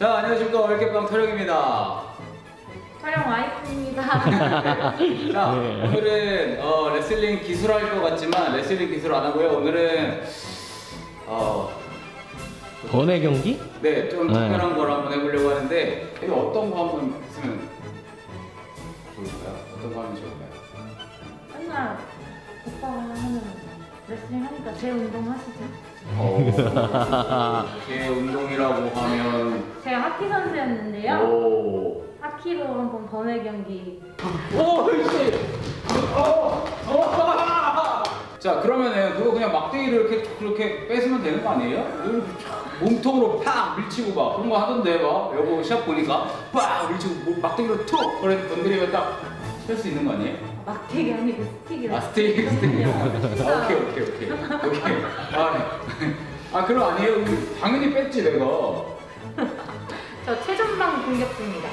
자, 안녕하십니까. 월계빵 토령입니다. 토령 와이프입니다. 자, 오늘은 레슬링 기술할 것 같지만 레슬링 기술 안 하고요. 오늘은 번외 경기? 네, 좀 특별한 걸 한번 해보려고 하는데 이거 어떤 거 한번 했으면 좋을까요? 어떤 거 하면 좋을까요? 맨날 오빠가 하는 레슬링 하니까 제 운동 하시죠. 제 운동이라고 하면 제가 하키 선수였는데요. 오. 하키로 한번 번외 경기. 오, 씨. 자, 그러면은 그거 그냥 막대기를 이렇게 그렇게 뺏으면 되는 거 아니에요? 몸통으로 팍 밀치고 막 그런 거 하던데 막 여보 시합 보니까 팍 밀치고 막대기로 툭 건드리면 딱 뺄 수 있는 거 아니에요? 막대기 아니고 스틱이라. 아, 스틱. 오케이. 그럼 아니에요. 당연히 뺐지 내가. 저 최전방 공격수입니다.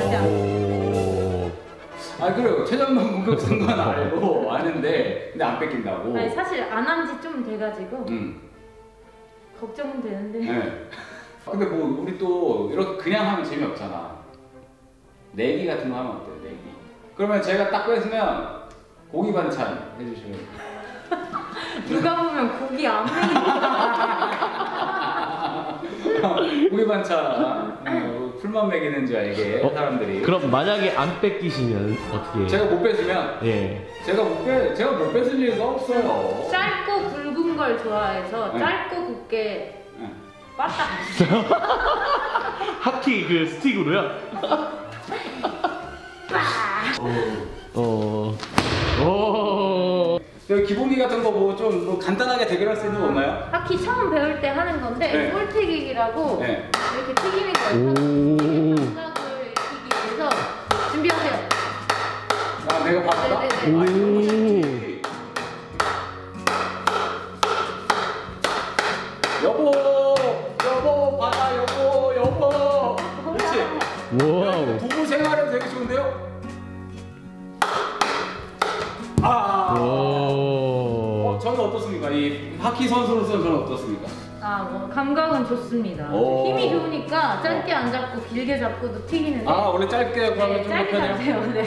그래요. 최전방 공격 쓴 건 알고 아는데 근데 안 뺏긴다고. 아니, 사실 안 한 지 좀 돼가지고 걱정은 되는데. 네. 근데 뭐 우리 또 이렇게 그냥 하면 재미없잖아. 내기 같은 거 하면 어때요? 내기. 그러면 제가 딱 뺏으면 고기 반찬 해주시면. 누가 보면 고기 안 먹이는. 고기 반찬. 풀만 먹이는 줄 알게 사람들이. 그럼 만약에 안 뺏기시면 어떻게 해요? 제가 못 뺏으면 제가 못 뺏을 리가 없어요. 짧고 굵은 걸 좋아해서 짧고 굵게 빠따. 하키 그 스틱으로요? 여기 기본기 같은 거 뭐 좀 간단하게 대결할 수 있는 거 없나요? 하키 처음 배울 때 하는 건데 꼴튀기기라고 이렇게 튀기는 거예요. 감각을 익히기 위해서 준비하세요. 내가 봤다? 여보 받아 여보 그렇지. 와우. 부부 생활은 되게 좋은데요? 저는 어떻습니까? 이 하키 선수로서는 저는 어떻습니까? 뭐 감각은 좋습니다. 힘이 좋으니까 짧게 안 잡고 길게 잡고도 튀기는데. 원래 짧게 하고 하면 좀 더 편해요? 네.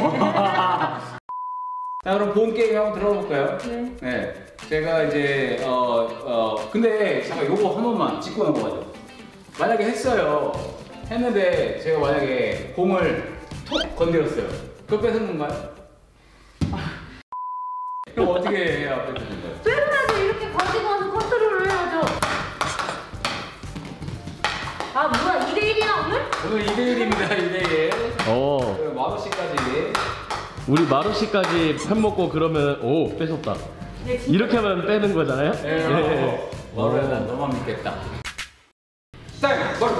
자, 그럼 본 게임 한번 들어볼까요? 네. 제가 이제 근데 잠깐 요거 한 번만 짚고 넘어가죠. 만약에 했는데 제가 만약에 공을 톡 건드렸어요. 그거 뺏은 건가요? 그럼 어떻게 해야 뺏는 건가요? 뺏어야죠. 이렇게 가지고 와서 컨트롤을 해야죠. 뭐야 2대1이야 오늘? 오늘 2대1입니다. 2대1. 마루씨까지. 우리 마루씨까지 편 먹고 그러면 뺏었다. 네, 이렇게 하면 빼는 거잖아요? 마루야 난 너만 믿겠다. 머리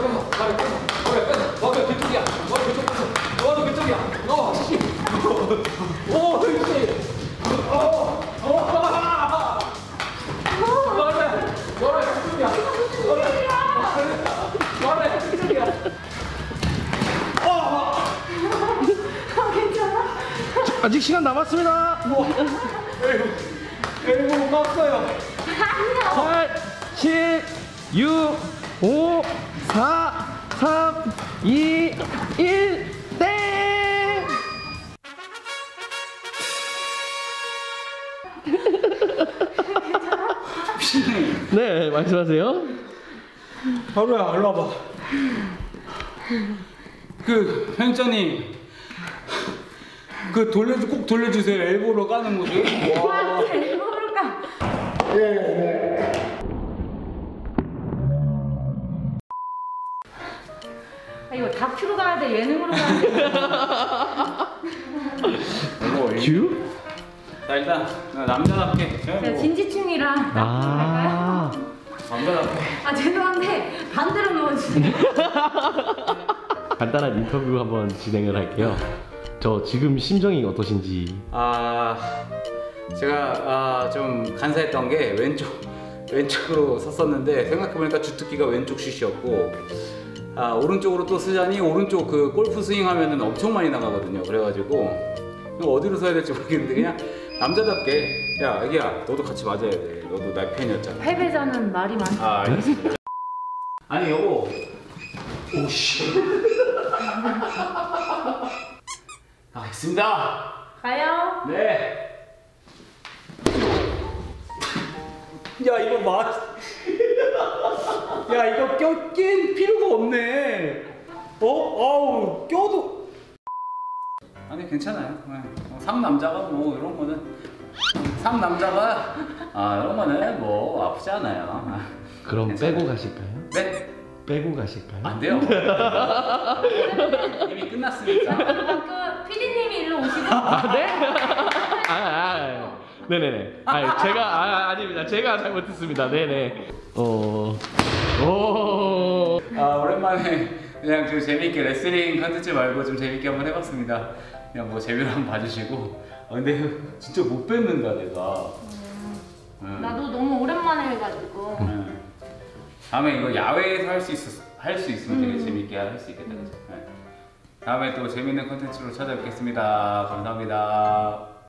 그쪽이야. 너도 그쪽이야. 아직 시간 남았습니다. 에이구 못 갔어요. 8, 7, 6, 5, 4, 3, 2, 1, 땡! 네, 말씀하세요. 바로야, 일로 와봐. 편집자님, 꼭 돌려주세요. 엘보로 까는 모습. 와, 일부러 까. 이거 다큐로 가야 돼, 예능으로 가야 돼. 큐? 자, 일단 남자답게. 제가 진지충이라 갈까요? 남자답게. 죄송한데 반대로 넣어주세요. 간단한 인터뷰 한번 진행을 할게요. 저 지금 심정이 어떠신지. 제가 좀 간사했던 게 왼쪽으로 섰었는데 생각해보니까 주특기가 왼쪽 슛이었고 오른쪽으로 또 쓰자니 오른쪽 그 골프 스윙 하면은 엄청 많이 나가거든요. 그래가지고 어디로 서야 될지 모르겠는데 그냥 남자답게 야 애기야 너도 같이 맞아야 돼. 너도 날 팬이었잖아. 패배자는 말이 많다. 알겠습니다. 아니 여보 오씨. 알겠습니다. 가요. 네. 야 이거 야 이거 낀 필요가 없네. 아우 껴도. 아니 괜찮아요. 상남자가 뭐 이런 거는 상남자가 이런 거는 뭐 아프지 않아요. 그럼 괜찮아요. 빼고 가실까요? 네? 빼고 가실까요? 안 돼요. 이미 끝났으니까. 그 PD님이 일로 오시고. 네? 네네네. 제가 아닙니다. 제가 잘못했습니다. 네네. 오랜만에 그냥 좀 재밌게 레슬링 컨텐츠 말고 좀 재밌게 한번 해봤습니다. 그냥 뭐 재미로 한번 봐주시고. 근데 진짜 못 뵙는다 내가. 나도 너무 오랜만에 해가지고. 다음에 이거 야외에서 할 수 있으면 되게 재밌게 할 수 있겠다. 그죠? 다음에 또 재밌는 컨텐츠로 찾아뵙겠습니다. 감사합니다.